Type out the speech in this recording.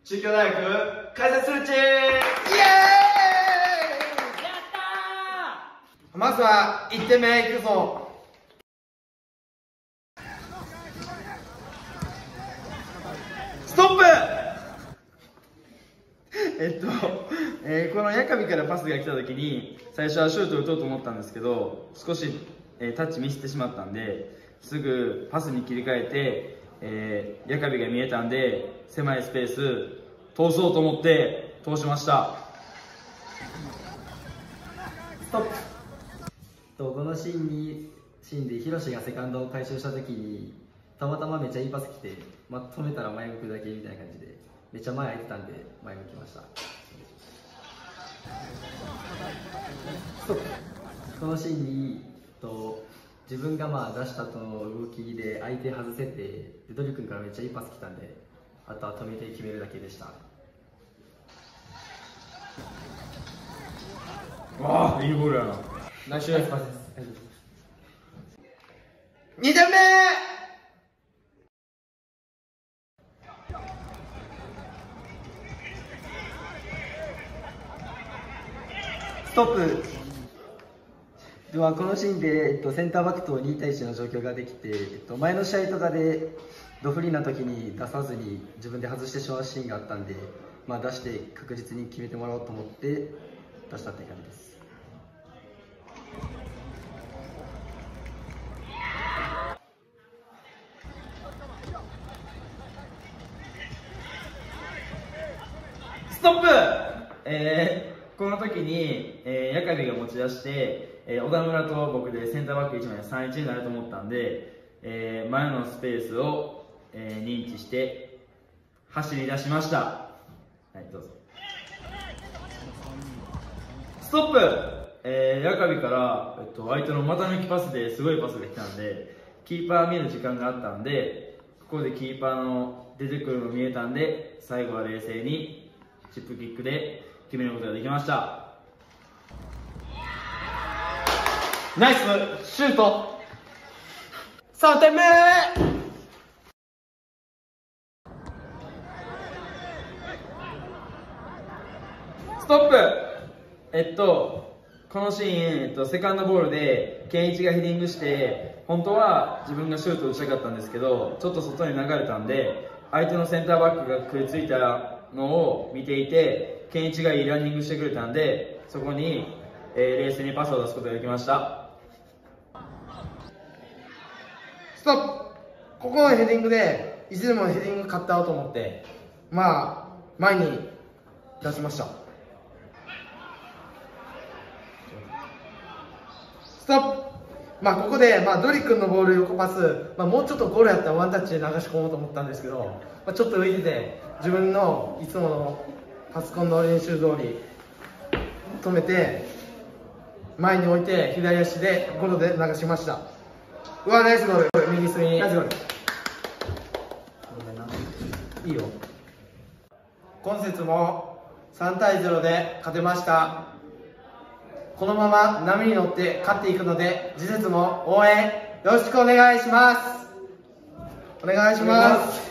中京大学開催するっちー。イエーイ。 やったー。 まずは1点目いくぞ。ストップ。この矢上からパスが来た時に最初はシュート打とうと思ったんですけど、少し、タッチミスってしまったんですぐパスに切り替えて、矢上が見えたんで狭いスペース通そうと思って通しました。 ストップ。このシーンでヒロシがセカンドを回収した時にたまたまめっちゃいいパス来て、止めたら前向くだけみたいな感じでめっちゃ前空いてたんで前向きました。ストップ。このシーンに自分が出した後の動きで相手外せて、ドリ君からめっちゃいいパス来たんで、あとは止めて決めるだけでした。 わあ、いいボールやな。ナイスパスです。2点目。 ストップ。ではこのシーンで、センターバックと2対1の状況ができて、前の試合とかでドフリーな時に出さずに自分で外してしまうシーンがあったんで、出して確実に決めてもらおうと思って出したって感じです。 ストップ。この時に、矢上が持ち出して、小田村と僕でセンターバック1枚3-1になると思ったんで、前のスペースを、認知して走り出しました。はい、どうぞ。ストップ。矢上から、相手の股抜きパスですごいパスが来たんで、キーパー見る時間があったんで、ここでキーパーの出てくるの見えたんで、最後は冷静にチップキックで決めることができました。ナイスシュート。3点目。ストップ。このシーン、セカンドボールで健一がヘディングして本当は自分がシュート打ちたかったんですけど、ちょっと外に流れたんで相手のセンターバックが食いついたのを見ていて、健一がいいランニングしてくれたんで、そこに、冷静にパスを出すことができました。ストップ。ここのヘディングでいつでもヘディングカットアウトと思って前に出しました。ストップ。ここで、ドリ君のボール横パス、もうちょっとゴールやったらワンタッチで流し込もうと思ったんですけど、ちょっと浮いてて自分のいつものパソコンの練習通り止めて前に置いて左足でゴロで流しました。うわ、ナイスゴール。右隅。ナイスゴール。いいよ。今節も3対0で勝てました。このまま波に乗って勝っていくので、次節も応援よろしくお願いします。お願いします。